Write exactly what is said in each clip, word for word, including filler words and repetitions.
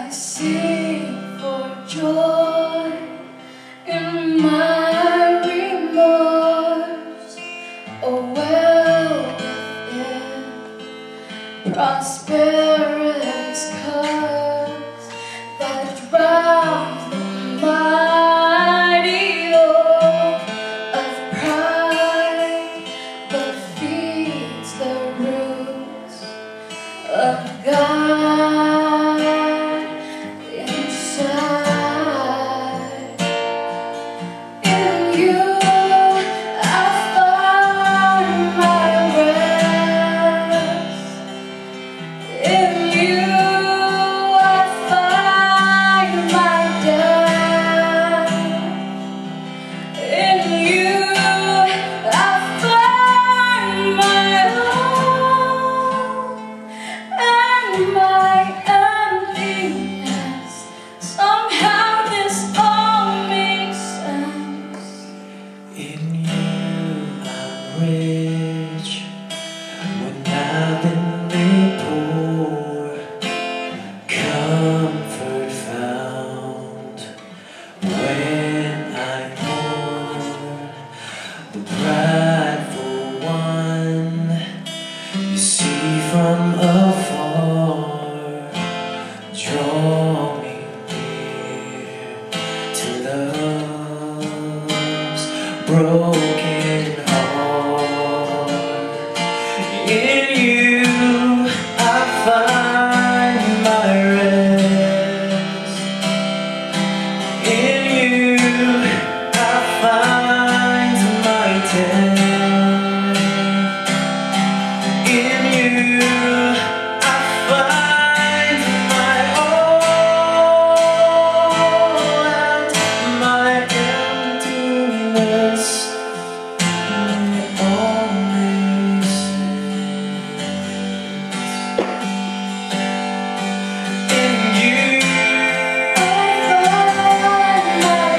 I sing for joy in my remorse. Oh, well within prosperity's curse that drowns the mighty oak of pride, but feeds the roots of God inside. In you I find my rest. In you I find my death. In you I find my hope and my emptiness. Somehow this all makes sense. In you I'm rich when I've been made poor, comfort found when I mourn. The prideful one you see from afar, draw me near to love's broken heart. In you I find my rest. In you I find my death. In you I find my all and my emptiness. It all makes sense. In you I find my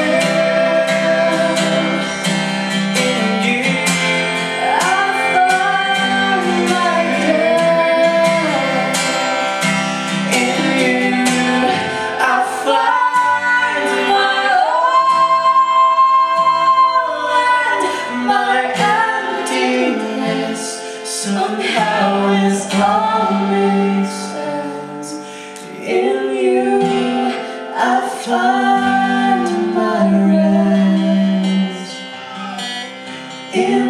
rest. In you I find my death. In you I find my all and my emptiness. Somehow it all makes sense. In you I find my rest. In